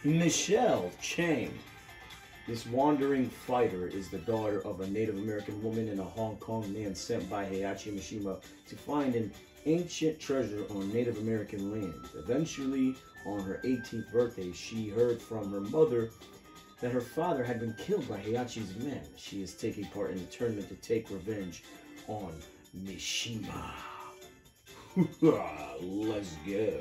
Michelle Chang. This wandering fighter is the daughter of a Native American woman and a Hong Kong man sent by Heihachi Mishima to find an ancient treasure on Native American land. Eventually, on her 18th birthday, she heard from her mother that her father had been killed by Heihachi's men. She is taking part in the tournament to take revenge on Mishima. Let's go.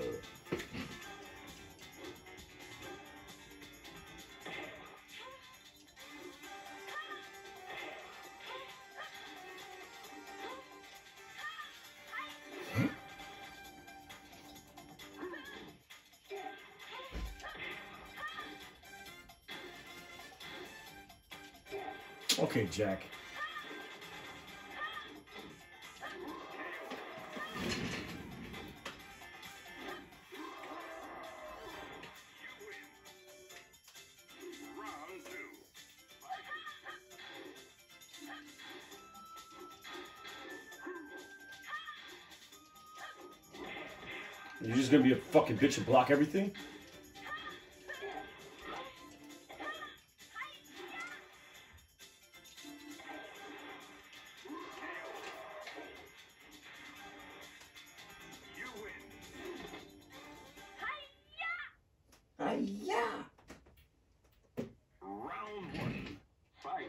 Okay, Jack. You're just gonna be a fucking bitch and block everything? Yeah. Round one, fight.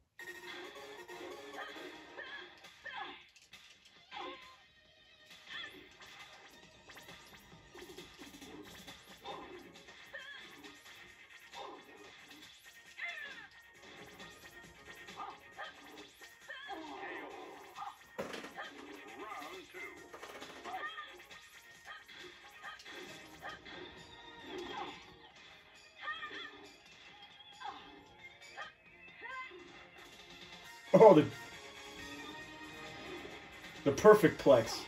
Oh, the perfect plex.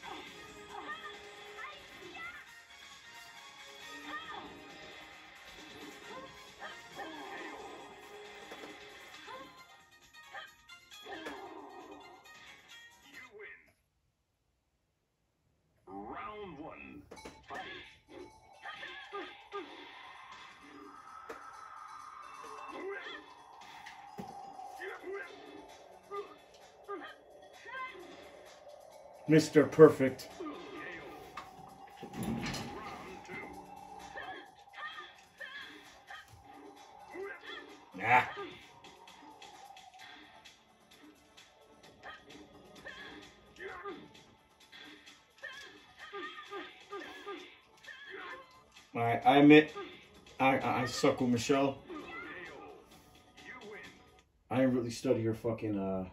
Round one, fight. Mr. Perfect. Nah. Alright, I admit I suck with Michelle. I didn't really study her fucking her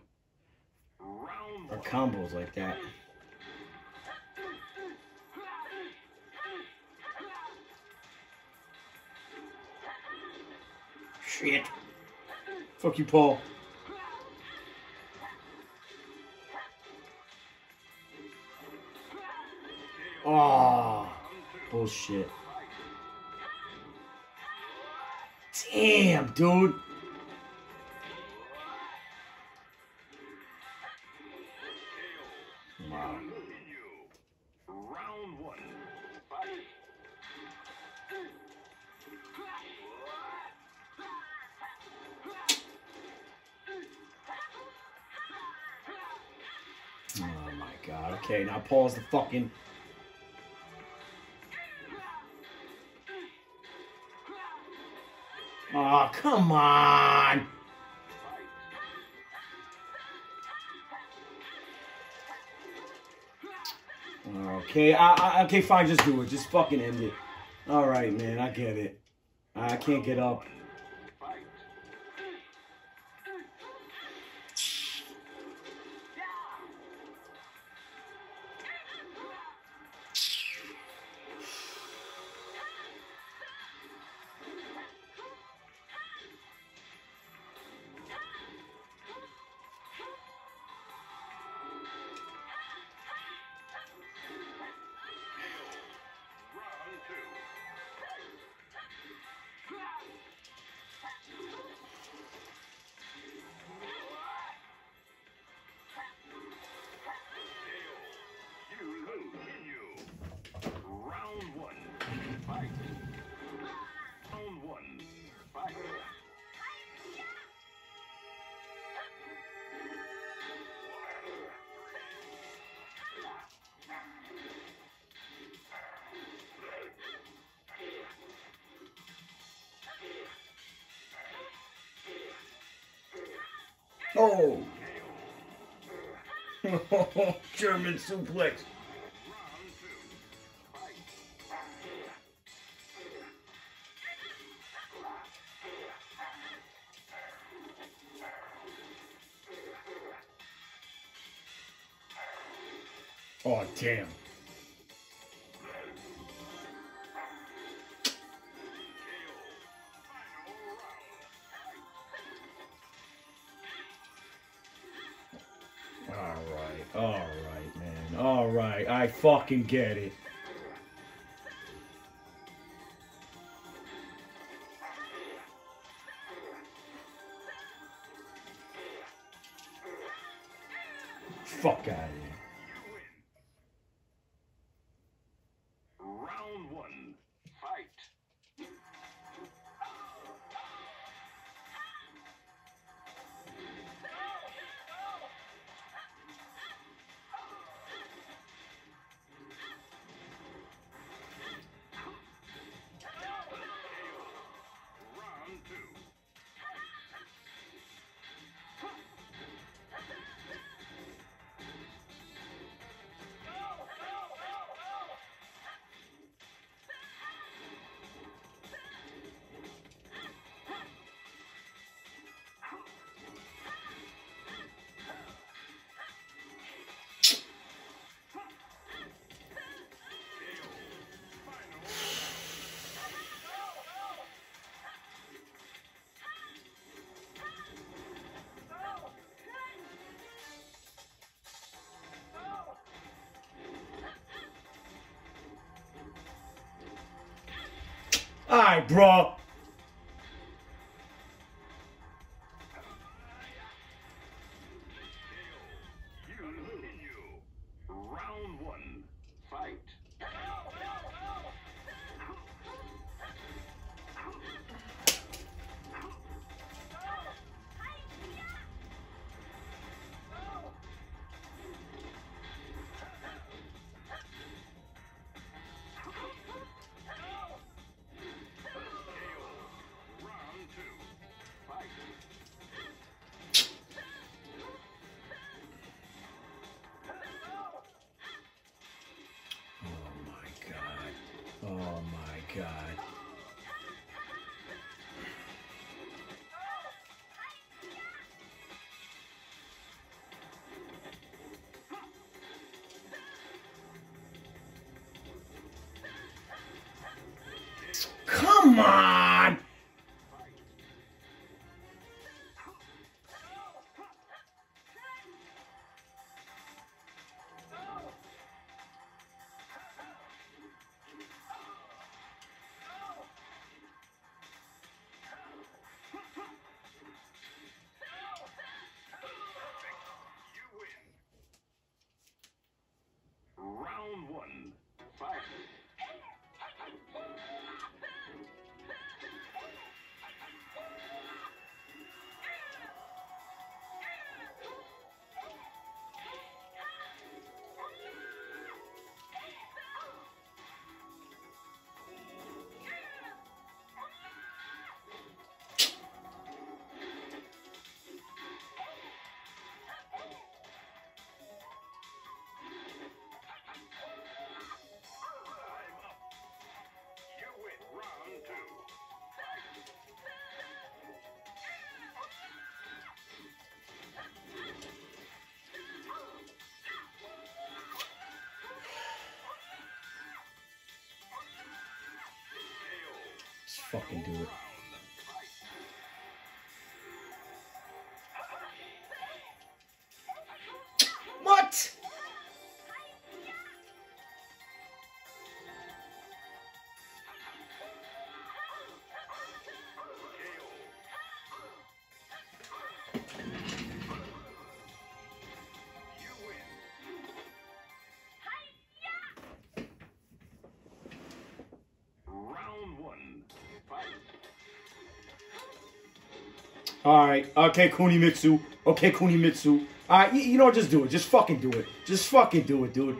combos like that. Shit. Fuck you, Paul. Oh, bullshit. Damn, dude. Wow. Round one, fight. Oh my god. Okay, now pause the fucking... Oh, come on! Okay, okay, fine, just do it. Just fucking end it. Alright, man, I get it. I can't get up. Oh! German suplex. Oh, damn. Alright, man. Alright, I fucking get it. Fuck out of here. Round one, fight. Round two. Alright, bro. Round one, fight. Round two, fight. Oh my god. Oh my god. Come on! You win. Round one, fight. Time up. You win. Round two. Let's fucking do it. What? You win. Round one, fight. Alright, okay, Kunimitsu. Okay, Kunimitsu. Alright, you know what? Just do it. Just fucking do it. Just fucking do it, dude.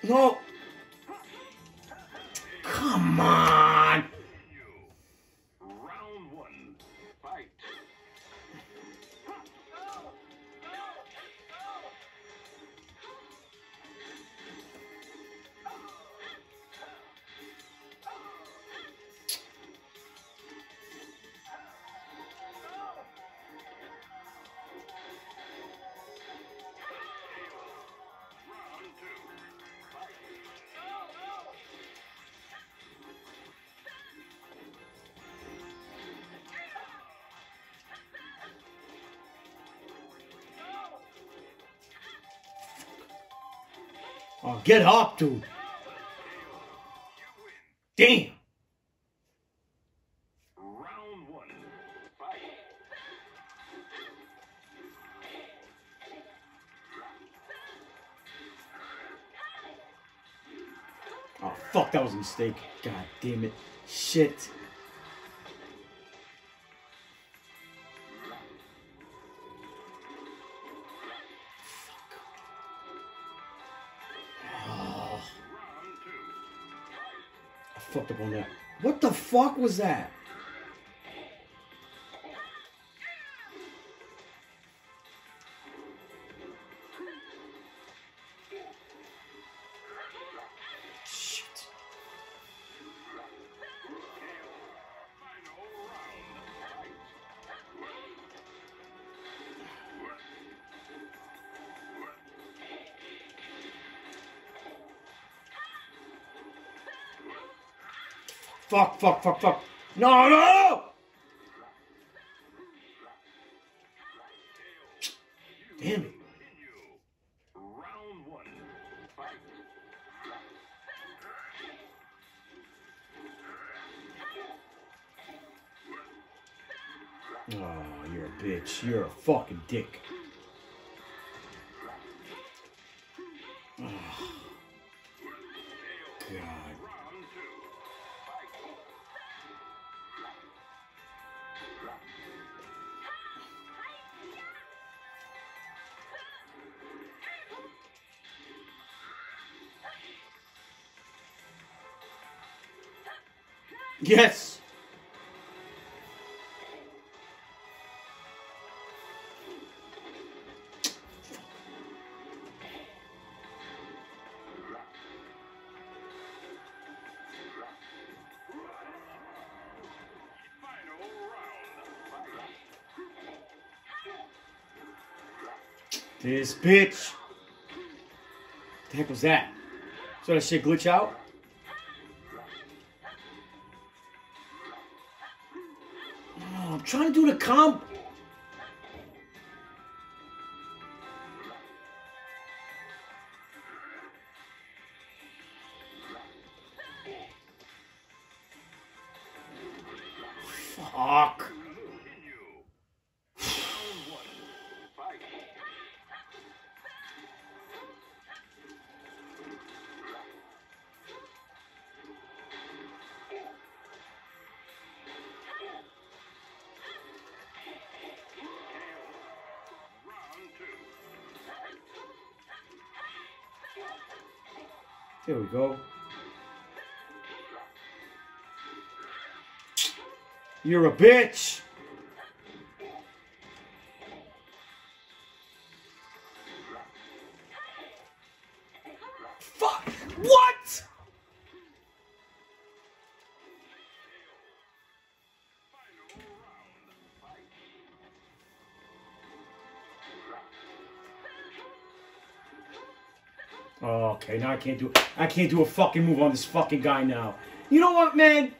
No. Come on. Round one. Fight. Round two. Fight. Oh, get up, dude. Damn. Round one. Fight. Oh, fuck, that was a mistake. God damn it. Shit. Oh, Round two. I fucked up on that. What the fuck was that? Shit. Final round. Fight. Fuck, fuck, fuck, fuck. No, no! Damn it. Continue. Round one. Fight. Oh, you're a bitch. You're a fucking dick. Oh, God. Round two. Fight. Yes! Final round. Fight. This bitch. The heck was that? So that shit glitch out? Oh, I'm trying to do the comp. Fuck. Continue. Round one. Fight. Round two. There we go. You're a bitch. Fuck. What? Oh, okay, now I can't do a fucking move on this fucking guy now. You know what, man?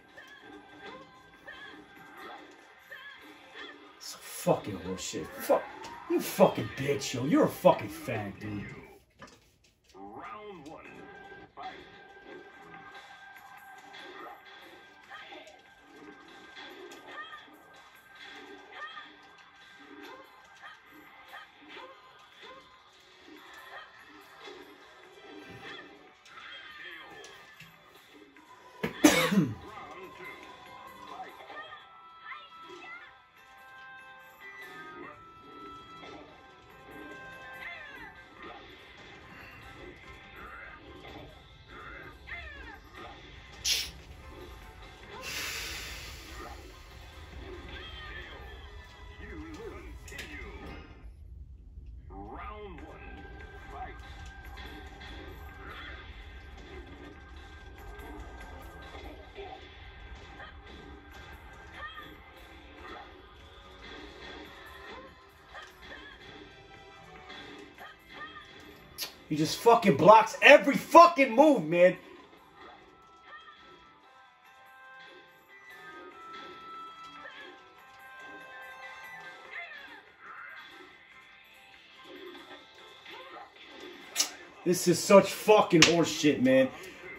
It's fucking horseshit. Fuck. You fucking bitch, yo. You're a fucking fag, dude. Round one. Fight. Round two. Fight. He just fucking blocks every fucking move, man. This is such fucking horseshit, man.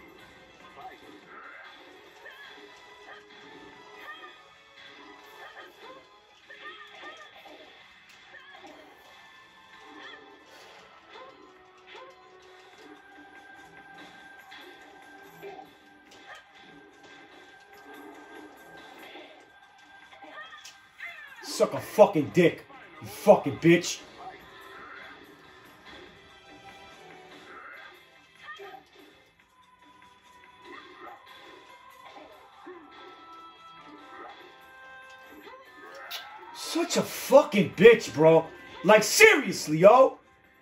Suck a fucking dick, you fucking bitch. Such a fucking bitch, bro. Like, seriously, yo.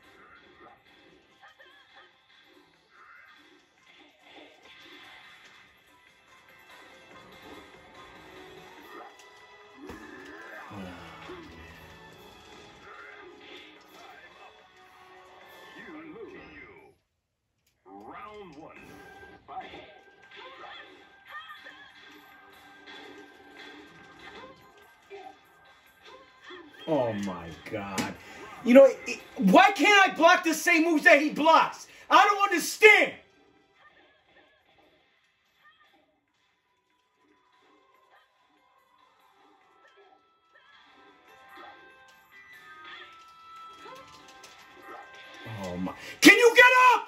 Round one. Fight. Oh my god. You know, why can't I block the same moves that he blocks? I don't understand. Oh my. Can you get up?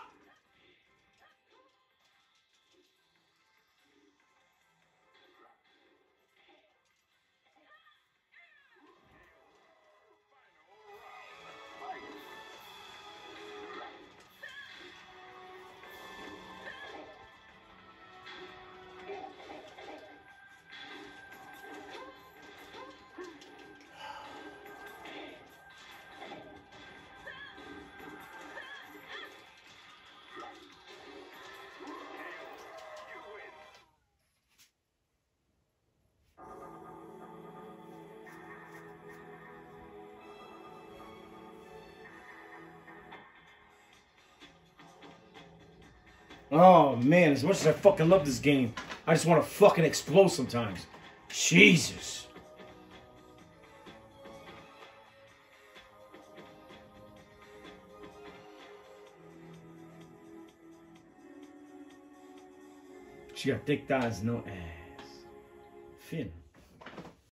Oh man, as much as I fucking love this game, I just want to fucking explode sometimes. Jesus. She got thick thighs, no ass. Finn.